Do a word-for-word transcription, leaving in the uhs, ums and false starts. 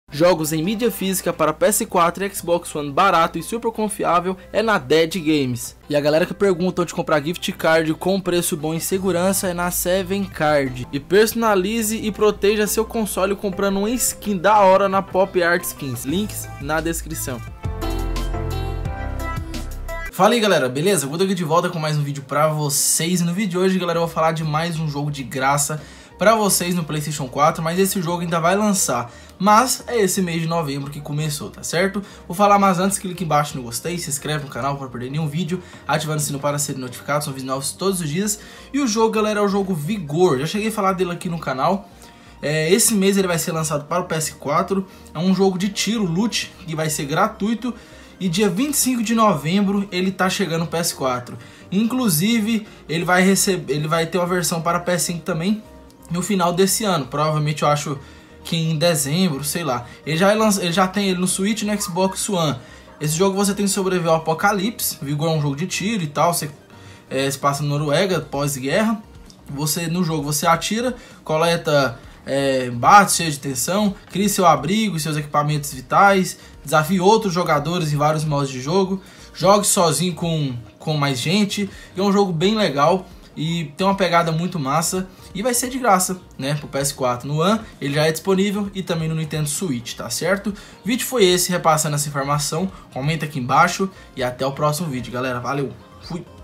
Jogos em mídia física para P S quatro e Xbox One barato e super confiável é na Dead Games. E a galera que pergunta onde comprar gift card com preço bom e segurança é na Seven Card. E personalize e proteja seu console comprando uma skin da hora na Pop Art Skins. Links na descrição. Fala aí galera, beleza? Eu tô aqui de volta com mais um vídeo pra vocês. E no vídeo de hoje, galera, eu vou falar de mais um jogo de graça pra vocês no PlayStation quatro. Mas esse jogo ainda vai lançar, mas é esse mês de novembro que começou, tá certo? Vou falar, mas antes, clique embaixo no gostei, se inscreve no canal para não perder nenhum vídeo, ativando o sino para ser notificado, são vídeos novos todos os dias. E o jogo, galera, é o jogo Vigor. Já cheguei a falar dele aqui no canal. É, esse mês ele vai ser lançado para o P S quatro. É um jogo de tiro, loot, que vai ser gratuito. E dia vinte e cinco de novembro ele tá chegando no P S quatro. Inclusive, ele vai receber, ele vai ter uma versão para P S cinco também no final desse ano. Provavelmente eu acho que em dezembro, sei lá. Ele já, ele já tem ele no Switch e no Xbox One. Esse jogo você tem que sobreviver ao apocalipse. Vigor é um jogo de tiro e tal. Você é, se passa na Noruega, pós-guerra. Você no jogo você atira, coleta é, bates cheios de tensão, cria seu abrigo e seus equipamentos vitais, desafie outros jogadores em vários modos de jogo, jogue sozinho com, com mais gente. É um jogo bem legal e tem uma pegada muito massa. E vai ser de graça, né, pro P S quatro. No One ele já é disponível e também no Nintendo Switch, tá certo? O vídeo foi esse, repassando essa informação. Comenta aqui embaixo e até o próximo vídeo, galera. Valeu, fui!